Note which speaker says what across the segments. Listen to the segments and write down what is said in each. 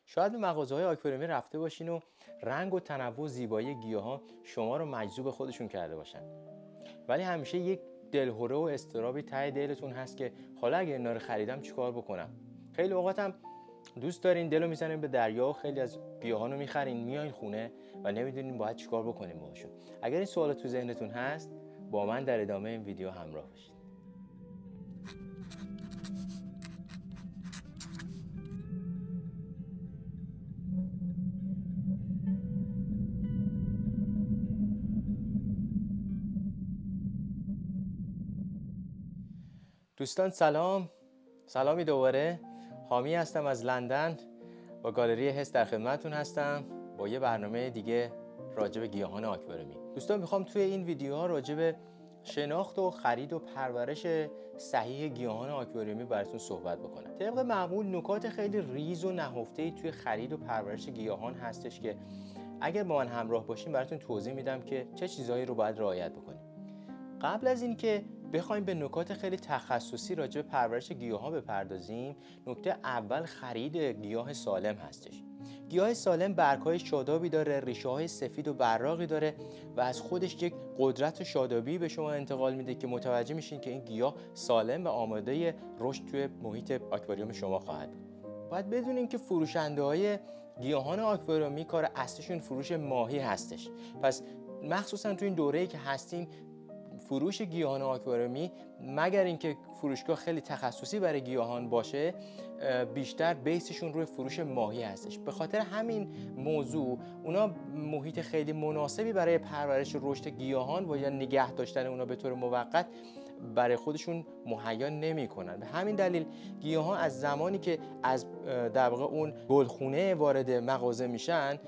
Speaker 1: شاید به مغازه‌های آکواریومی رفته باشین و رنگ و تنوع و زیبایی گیاها شما رو مجذوب خودشون کرده باشن، ولی همیشه یک دلهره و اضطرابی ته دلتون هست که حالا اگه اینا رو خریدم چیکار بکنم. خیلی اوقات هم دوست دارین دلو میزنین به دریا و خیلی از گیاهانو میخرین میایین خونه و نمیدونین باید چیکار بکنین باهاشون. اگر این سوالات تو ذهنتون هست، با من در ادامه این ویدیو همراه باشید. دوستان سلامی دوباره. حامی هستم از لندن، با گالری حس در خدمتتون هستم با یه برنامه دیگه راجع به گیاهان آکواریومی. دوستان میخوام توی این ویدیوها راجع به شناخت و خرید و پرورش صحیح گیاهان آکواریومی براتون صحبت بکنم. طبق معمول نکات خیلی ریز و نهفته‌ای توی خرید و پرورش گیاهان هستش که اگر با من همراه باشین براتون توضیح میدم که چه چیزهایی رو باید رعایت بکنیم. قبل از اینکه بخوایم به نکات خیلی تخصصی راجع به پرورش گیاها بپردازیم، نکته اول خرید گیاه سالم هستش. گیاه سالم برگ‌های شادابی داره، ریشه‌های سفید و براقی داره و از خودش یک قدرت شادابی به شما انتقال میده که متوجه میشین که این گیاه سالم و آماده رشد توی محیط آکواریوم شما خواهد بود. باید بدونین که فروشنده‌های گیاهان آکواریومی کار اصلیشون فروش ماهی هستش. پس مخصوصا تو این دوره‌ای که هستیم، فروش گیاهان آکواریومی مگر اینکه فروشگاه خیلی تخصصی برای گیاهان باشه، بیشتر بیسشون روی فروش ماهی هستش. به خاطر همین موضوع اونا محیط خیلی مناسبی برای پرورش رشد گیاهان و یا نگه داشتن اونا به طور موقت برای خودشون مهیا نمی‌کنن. به همین دلیل گیاهان از زمانی که از در واقع اون گلخونه وارد مغازه میشن،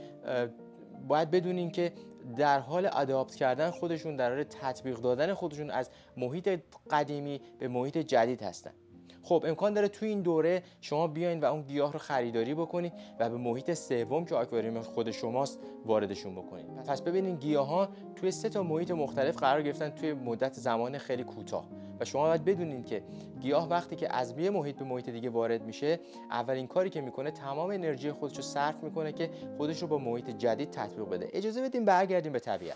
Speaker 1: باید بدونین که در حال آداپت کردن خودشون، در حال تطبیق دادن خودشون از محیط قدیمی به محیط جدید هستن. خب امکان داره توی این دوره شما بیاین و اون گیاه رو خریداری بکنید و به محیط سوم که آکواریوم خود شماست واردشون بکنید. پس ببینید گیاها توی 3 محیط مختلف قرار گرفتن توی مدت زمان خیلی کوتاه و شما باید بدونید که گیاه وقتی که از یه محیط به محیط دیگه وارد میشه، اولین کاری که میکنه تمام انرژی خودش رو صرف میکنه که خودش رو با محیط جدید تطبیق بده. اجازه بدیم برگردیم به طبیعت.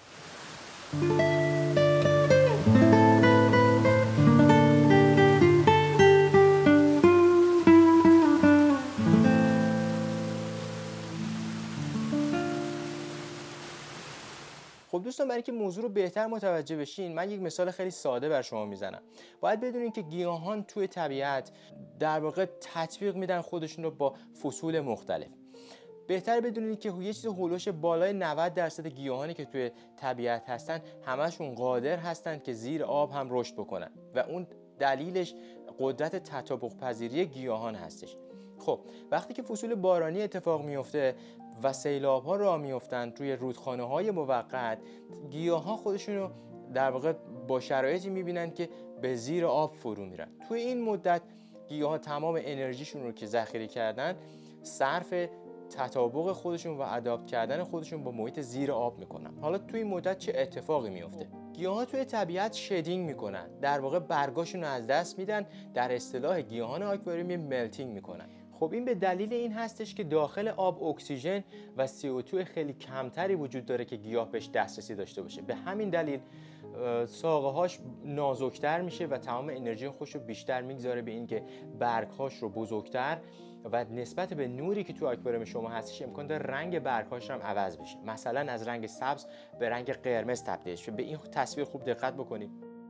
Speaker 1: خب دوستان، برای اینکه موضوع رو بهتر متوجه بشین، من یک مثال خیلی ساده بر شما میزنم. باید بدونین که گیاهان توی طبیعت در واقع تطبیق میدن خودشون رو با فصول مختلف. بهتر بدونید که یه چیز هولوش بالای 90% گیاهانی که توی طبیعت هستن همشون قادر هستن که زیر آب هم رشد بکنن و اون دلیلش قدرت تطابق پذیری گیاهان هستش. خب وقتی که فصول بارانی اتفاق میفته و سیلاب ها راه میفتن توی رودخانه های موقت، گیاه ها خودشون رو در واقع با شرایطی میبینن که به زیر آب فرو میرن. توی این مدت گیاه ها تمام انرژیشون رو که ذخیره کردن صرف تطابق خودشون و آداپت کردن خودشون با محیط زیر آب میکنن. حالا توی این مدت چه اتفاقی میفته؟ گیاها توی طبیعت شدینگ میکنن، در واقع برگاشون رو از دست میدن، در اصطلاح گیاهان آکواریومی ملتینگ میکنن. خب این به دلیل این هستش که داخل آب اکسیژن و CO2 خیلی کمتری وجود داره که گیاه بهش دسترسی داشته باشه. به همین دلیل ساقه هاش نازکتر میشه و تمام انرژی خودش رو بیشتر میگذاره به این که برگ هاش رو بزرگتر و نسبت به نوری که تو آکواریوم شما هستش امکان داره رنگ برگ‌هاش هم عوض بشه. مثلا از رنگ سبز به رنگ قرمز تبدیل شه. به این تصویر خوب دقت بکنید.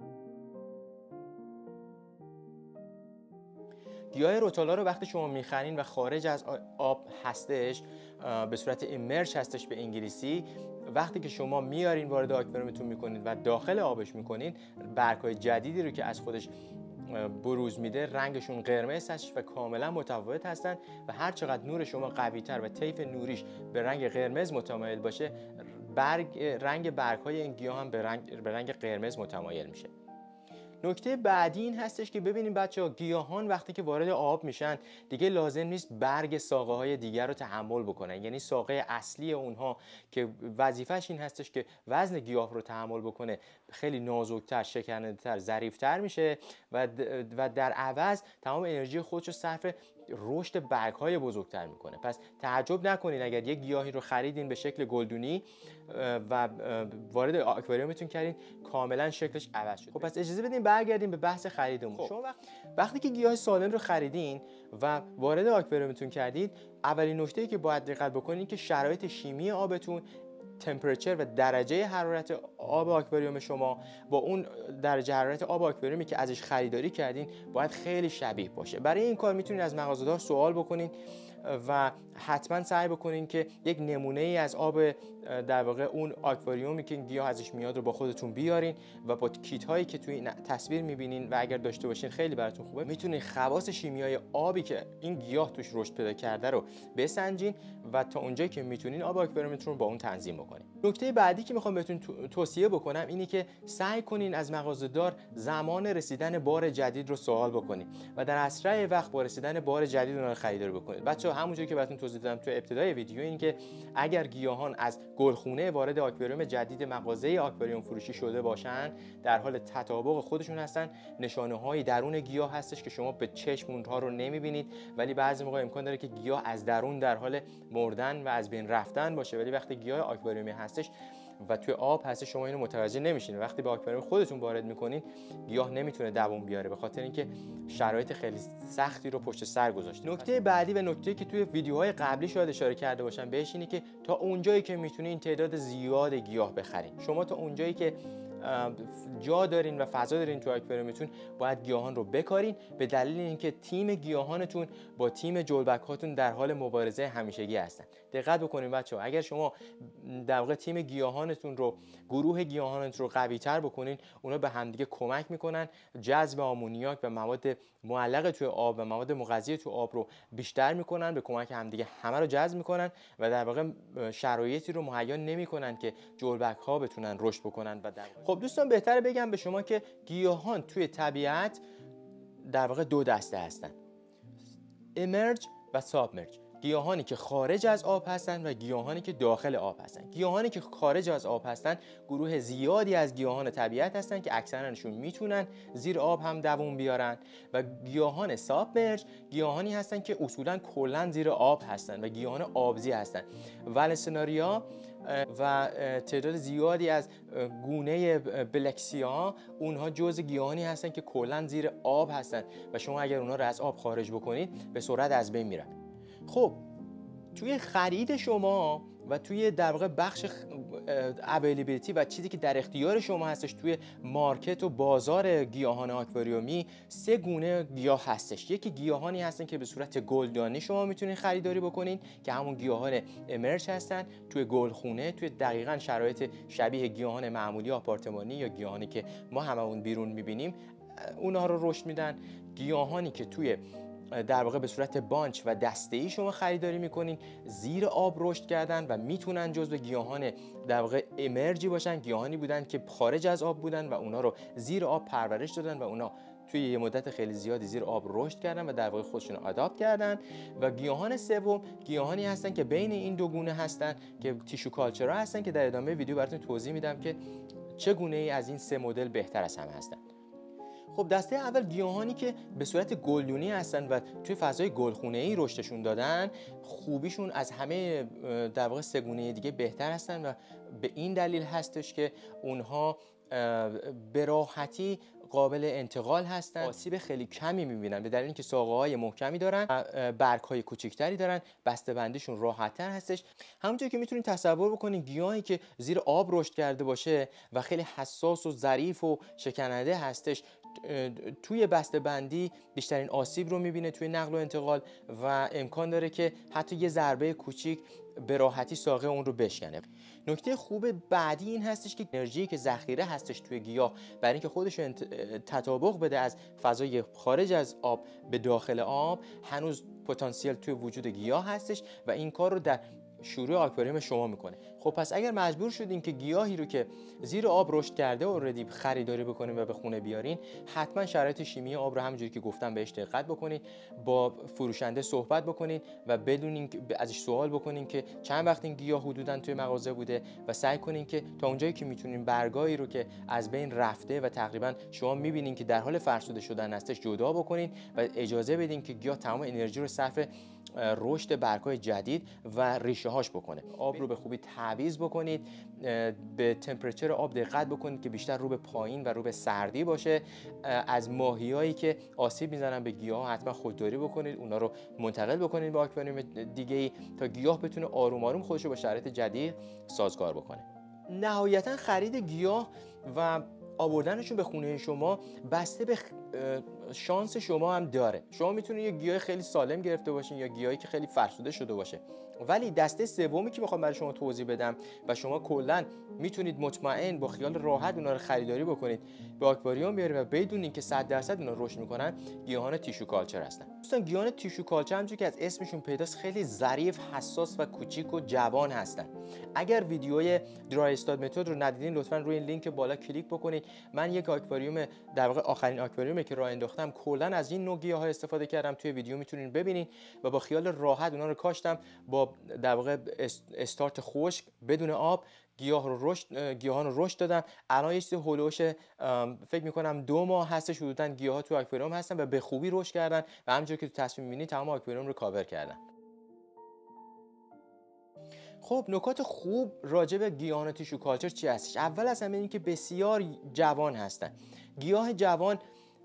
Speaker 1: گیاه روتالا رو وقتی شما میخرین و خارج از آب هستش، به صورت ایمرج هستش به انگلیسی، وقتی که شما میارین وارد آکواریومتون میکنید و داخل آبش میکنین، برگ‌های جدیدی رو که از خودش بروز میده رنگشون قرمز هست و کاملا متفاوت هستن و هر چقدر نور شما قوی تر و طیف نوریش به رنگ قرمز متمایل باشه، رنگ برگ‌های این گیاه هم به رنگ قرمز متمایل میشه. نکته بعدی این هستش که ببینیم بچه‌ها، گیاهان وقتی که وارد آب میشن دیگه لازم نیست برگ ساقه‌های دیگر رو تحمل بکنن. یعنی ساقه اصلی اونها که وظیفش این هستش که وزن گیاه رو تحمل بکنه خیلی نازک‌تر، شکننده‌تر، ظریف‌تر میشه و در عوض تمام انرژی خودش رو صرف رشد برگ‌های بزرگتر میکنه. پس تعجب نکنین اگر یک گیاهی رو خریدین به شکل گلدونی و وارد آکواریومتون کردین کاملا شکلش عوض شد. خب پس اجازه بدین برگردیم به بحث خریدمون.
Speaker 2: خب.
Speaker 1: شما وقتی که گیاه سالم رو خریدین و وارد آکواریومتون کردید، اولین نکته‌ای که باید دقت بکنین که شرایط شیمی آبتون، تمپرچر و درجه حرارت آب آکواریوم شما با اون درجه حرارت آب آکواریومی که ازش خریداری کردین باید خیلی شبیه باشه. برای این کار میتونید از مغازه‌دار سوال بکنین و حتما سعی بکنین که یک نمونه ای از آب در واقع اون آکواریومی که گیاه ازش میاد رو با خودتون بیارین و با کیت هایی که توی این تصویر میبینین و اگر داشته باشین خیلی براتون خوبه، میتونین خواص شیمیایی آبی که این گیاه توش رشد پیدا کرده رو بسنجین و تا اونجایی که میتونین آب آکواریومتون رو با اون تنظیم بکنین. نکته بعدی که میخوام بهتون توصیه بکنم اینه که سعی کنین از مغازه‌دار زمان رسیدن بار جدید رو سوال بکنین و در اسرع وقت با رسیدن بار جدید اون رو خریداری بکنید. بچه‌ها همونجوری که براتون توضیح دادم تو ابتدای ویدیو، این که اگر گیاهان از گلخونه وارد آکواریوم جدید مغازه آکواریوم فروشی شده باشن، در حال تطابق خودشون هستن. نشانه‌های درون گیاه هستش که شما به چشم اونها رو نمی‌بینید، ولی بعضی موقع امکان داره که گیاه از درون در حال مردن و از بین رفتن باشه، ولی وقتی گیاه آکواریومی هستش و توی آب هست شما اینو متوجه نمیشین. وقتی به آکواریوم خودتون وارد میکنین گیاه نمیتونه دووم بیاره به خاطر اینکه شرایط خیلی سختی رو پشت سر گذاشته. نکته بعدی و نکته‌ای که توی ویدیوهای قبلی شاید اشاره کرده باشم بهش اینه که تا اونجایی که میتونین تعداد زیاد گیاه بخرین. شما تا اونجایی که جا دارین و فضا دارین تو آکواریومتون باید گیاهان رو بکارین، به دلیل اینکه تیم گیاهانتون با تیم جلبک هاتون در حال مبارزه همیشگی هستن. دقت بکنین بچه‌ها، اگر شما در واقع تیم گیاهانتون رو، گروه گیاهانتون رو قوی تر بکنین، اونا به همدیگه کمک میکنن، جذب آمونیاک و مواد معلق توی آب و مواد مغذی توی آب رو بیشتر میکنن، به کمک همدیگه همه رو جذب میکنن و در واقع شرایطی رو مهیا نمیکنن که جلبک ها بتونن رشد بکنن. و خب دوستان، بهتره بگم به شما که گیاهان توی طبیعت در واقع دو دسته هستن: امرج و سابمرج. گیاهانی که خارج از آب هستن و گیاهانی که داخل آب هستن. گیاهانی که خارج از آب هستن گروه زیادی از گیاهان طبیعت هستن که اکثرشون میتونن زیر آب هم دووم بیارن، و گیاهان سابمرج گیاهانی هستن که اصولا کلا زیر آب هستن و گیاهان آبزی هستن. ولسناریا و تعداد زیادی از گونه بلکسیا اونها جزء گیاهانی هستن که کلا زیر آب هستن و شما اگر اونها رو از آب خارج بکنید به سرعت از بین میرن. خب توی خرید شما و توی در واقع بخش اویلیبیلیتی و چیزی که در اختیار شما هستش توی مارکت و بازار گیاهان آکواریومی، سه گونه گیاه هستش. یکی گیاهانی هستن که به صورت گلدانی شما میتونید خریداری بکنین که همون گیاهان امرج هستن، توی گلخونه، توی دقیقاً شرایط شبیه گیاهان معمولی آپارتمانی یا گیاهانی که ما هممون بیرون میبینیم اونها رو رشد میدن. گیاهانی که توی در واقع به صورت بانچ و دسته‌ای شما خریداری میکنین، زیر آب رشد کردن و میتونن جزو گیاهان در واقع امرجی باشن، گیاهانی بودن که خارج از آب بودن و اونا رو زیر آب پرورش دادن و اونا توی یه مدت خیلی زیادی زیر آب رشد کردن و در واقع خودشون رو آداپت کردن. و گیاهان سوم گیاهانی هستن که بین این دو گونه هستن که تیشو کالچرها هستن که در ادامه ویدیو براتون توضیح میدم که چگونه ای از این سه مدل بهتر از همه هستن. خب دسته اول گیاهانی که به صورت گلدونی هستن و توی فضای گلخونه‌ای رشدشون دادن، خوبیشون از همه در واقع سه گونه دیگه بهتر هستن و به این دلیل هستش که اونها به راحتی قابل انتقال هستن، آسیب خیلی کمی می‌بینن به دلیل اینکه ساقه‌های محکمی دارن، برگ‌های کوچکتری دارن، بسته‌بندیشون راحت‌تر هستش. همونطور که میتونید تصور بکنید گیاهی که زیر آب رشد کرده باشه و خیلی حساس و ظریف و شکننده هستش، توی بسته‌بندی بیشترین آسیب رو می‌بینه توی نقل و انتقال و امکان داره که حتی یه ضربه کوچیک به راحتی ساقه اون رو بشکنه. نکته خوب بعدی این هستش که انرژی که ذخیره هستش توی گیاه برای اینکه خودش رو تطابق بده از فضای خارج از آب به داخل آب، هنوز پتانسیل توی وجود گیاه هستش و این کار رو در شروع آکواریوم شما میکنه. خب پس اگر مجبور شدین که گیاهی رو که زیر آب رشد کرده اوردی خریداری بکنین و به خونه بیارین، حتما شرایط شیمی آب رو همونجوری که گفتم بهش دقت بکنین، با فروشنده صحبت بکنین و بدونین که ازش سوال بکنین که چند وقت این گیاه حدوداً توی مغازه بوده و سعی کنین که تا اونجایی که میتونین برگایی رو که از بین رفته و تقریبا شما میبینین که در حال فرسوده شدن هستش جدا بکنین و اجازه بدین که گیاه تمام انرژی رو صرف رشد برگ‌های جدید و ریشه هاش بکنه. آب رو به خوبی تعویض بکنید، به تمپرچر آب دقت بکنید که بیشتر رو به پایین و رو به سردی باشه. از ماهیایی که آسیب میزنن به گیاه حتما خودداری بکنید، اونا رو منتقل بکنید به آکواریوم دیگه‌ای تا گیاه بتونه آروم آروم خودش رو با شرایط جدید سازگار بکنه. نهایتا خرید گیاه و آوردنشون به خونه شما بسته به شانس شما هم داره. شما میتونید یه گیاه خیلی سالم گرفته باشین یا گیاهی که خیلی فرسوده شده باشه. ولی دسته سومی که میخوام برای شما توضیح بدم و شما کلا میتونید مطمئن با خیال راحت اونا رو خریداری بکنید، به آکواریوم بیارید و بدونید که 100% اونا رشد میکنن، گیاهان تیشو کالچر هستن. دوستان گیاهان تیشو کالچر همونجوری که از اسمشون پیداست خیلی ظریف، حساس و کوچیک و جوان هستن. اگر ویدیوی درای استاد متد رو ندیدین لطفاً روی این لینک بالا کلیک بکنید. من یک آکواریوم، در واقع آخرین آکواریومی که راه انداختم، کلا از این نوع گیاها استفاده کردم. توی ویدیو میتونین ببینین و با خیال راحت اونا رو کاشتم با در واقع استارت خشک بدون آب گیاهان رو رشد دادم. الان یه چیز هولوش فکر میکنم 2 ماه هستش حدوداً گیاها تو آکواریوم هستن و به خوبی رشد کردن و همونجوری که تو تصویر میبینید تمام آکواریوم رو کاور کردن. خب نکات خوب راجع به گیاهان تیشو کالچر چی هستش؟ اول از همه این که بسیار جوان هستن. گیاه جوان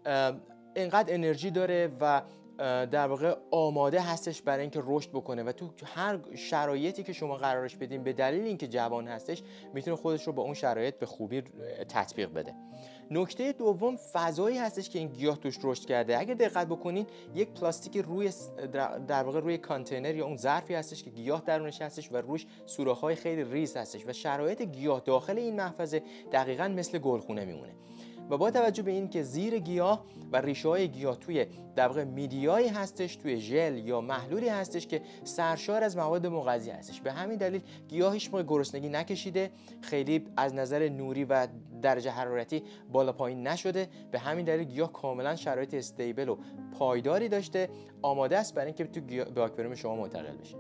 Speaker 1: اینقدر انرژی داره و در واقع آماده هستش برای اینکه رشد بکنه و تو هر شرایطی که شما قرارش بدین به دلیل اینکه جوان هستش میتونه خودش رو با اون شرایط به خوبی تطبیق بده. نکته دوم فضایی هستش که این گیاه توش رشد کرده. اگه دقت بکنین یک پلاستیک روی در واقع روی کانتینر یا اون ظرفی هستش که گیاه درونش هستش و روش سوراخ‌های خیلی ریز هستش و شرایط گیاه داخل این محفظه دقیقاً مثل گلخونه میمونه. و با توجه به این که زیر گیاه و ریشه‌های گیاه توی در واقع میدیایی هستش، توی ژل یا محلولی هستش که سرشار از مواد مغذی هستش، به همین دلیل گیاه هیچ موقع گرسنگی نکشیده، خیلی از نظر نوری و درجه حرارتی بالا پایین نشده. به همین دلیل گیاه کاملا شرایط استیبل و پایداری داشته، آماده است برای اینکه تو به آکواریوم شما منتقل بشه.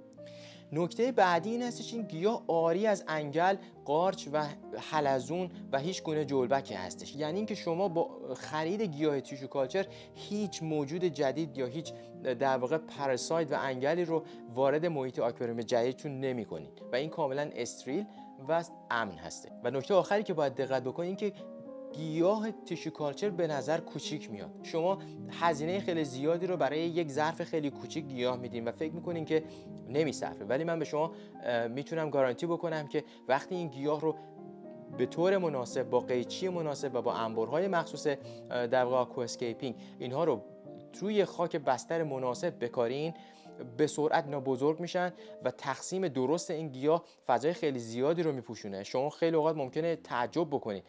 Speaker 1: نکته بعدی این هستش این گیاه عاری از انگل، قارچ و حلزون و هیچ گونه جلبکی هستش. یعنی اینکه شما با خرید گیاه تیشو کالچر هیچ موجود جدید یا هیچ در واقع پاراسایت و انگلی رو وارد محیط آکواریوم جدیدتون نمی‌کنید و این کاملا استریل و امن هسته. و نکته آخری که باید دقت بکنید این که گیاه تیشو کالچر به نظر کوچیک میاد. شما هزینه خیلی زیادی رو برای یک ظرف خیلی کوچیک گیاه میدین و فکر میکنین که نمیصرفه، ولی من به شما میتونم گارانتی بکنم که وقتی این گیاه رو به طور مناسب با قیچی مناسب و با انبرهای مخصوص در واقع آکوا اسکیپینگ اینها رو توی خاک بستر مناسب بکارین، به سرعت اینا بزرگ میشن و تقسیم درست این گیاه فضای خیلی زیادی رو میپوشونه. شما خیلی اوقات ممکنه تعجب بکنید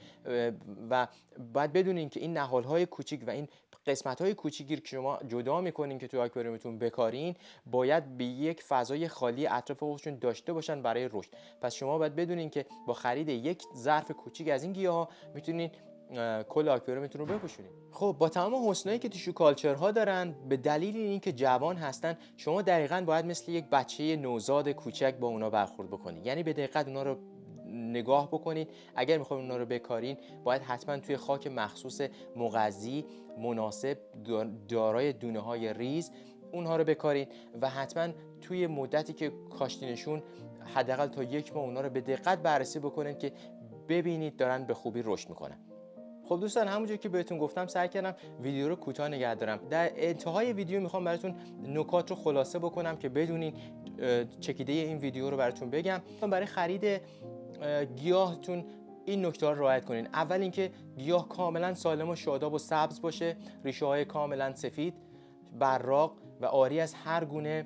Speaker 1: و باید بدونین که این نهالهای کوچیک و این قسمت‌های کوچیکی که شما جدا می‌کنین که توی آکواریومتون بکارین باید به یک فضای خالی اطراف خودشون داشته باشن برای رشد. پس شما باید بدونین که با خرید یک ظرف کوچیک از این گیاها میتونین کل آکواریومتون رو بپوشونید. خب با تمام حسنایی که تیشو کالچرها دارن، به دلیل اینکه جوان هستن، شما دقیقاً باید مثل یک بچه نوزاد کوچک با اونا برخورد بکنید. یعنی به دقت اونا رو نگاه بکنید. اگر میخواین اونا رو بکارین باید حتما توی خاک مخصوص مغذی مناسب دارای دونه‌های ریز اونها رو بکارین و حتما توی مدتی که کاشتینشون حداقل تا 1 ماه اونا رو به دقت بررسی بکنید که ببینید دارن به خوبی رشد میکنن. خب دوستان همونجوری که بهتون گفتم سعی کردم ویدیو رو کوتاه نگه دارم. در انتهای ویدیو میخوام براتون نکات رو خلاصه بکنم که بدونین چکیده این ویدیو رو براتون بگم. برای خرید گیاهتون این نکته ها رو رعایت کنین. اول اینکه گیاه کاملا سالم و شاداب و سبز باشه، ریشه های کاملا سفید، براق و عاری از هر گونه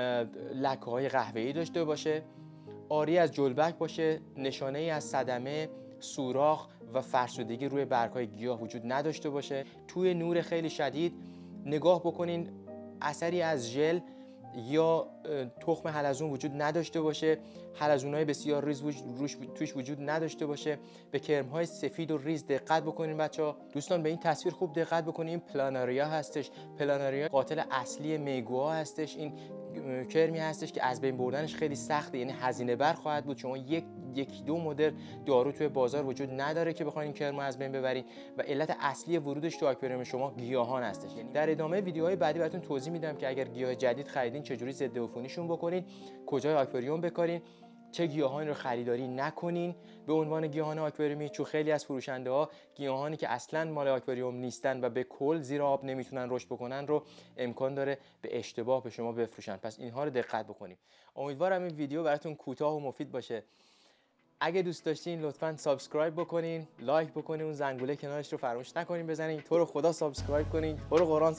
Speaker 1: لکه های قهوه‌ای داشته باشه، عاری از جلبک باشه، نشانه ای از صدمه، سوراخ و فرسودگی روی برگ‌های گیاه وجود نداشته باشه. توی نور خیلی شدید نگاه بکنین اثری از ژل یا تخم حلزون وجود نداشته باشه، حلزون‌های بسیار ریز توش وجود نداشته باشه. به کرم‌های سفید و ریز دقت بکنین بچه‌ها. دوستان به این تصویر خوب دقت بکنین. این پلاناریا هستش. پلاناریا قاتل اصلی میگوها هستش. این کرمی هستش که از بین بردنش خیلی سخته، یعنی هزینه بر خواهد بود. شما یکی دو مدل دارو توی بازار وجود نداره که بخواید این کرم از بین ببرید و علت اصلی ورودش تو آکواریوم شما گیاهان هستش. یعنی در ادامه ویدیوهای بعدی براتون توضیح میدم که اگر گیاه جدید خریدین چجوری ضد عفونیشون بکنید، کجای آکواریوم بکارین، چه گیاهانی رو خریداری نکنین به عنوان گیاهان آکواریومی، چون خیلی از فروشنده ها گیاهانی که اصلا مال آکواریوم نیستن و به کل زیر آب نمیتونن رشد بکنن رو امکان داره به اشتباه به شما بفروشن. پس اینها رو دقت بکنید. امیدوارم این ویدیو براتون کوتاه و مفید باشه. اگه دوست داشتین لطفاً سابسکرایب بکنین، لایک بکنین، اون زنگوله کنارش رو فراموش نکنین بزنین. تو رو خدا سابسکرایب کنین، تو رو قرآن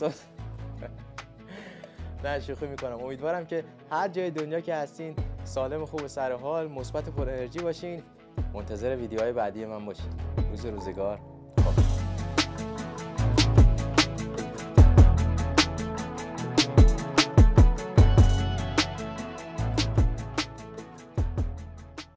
Speaker 1: نه شوخی میکنم. امیدوارم که هر جای دنیا که هستین سالم و خوب و سر حال، مثبت و پر انرژی باشین. منتظر ویدیوهای بعدی من باشین. روزگار خوب.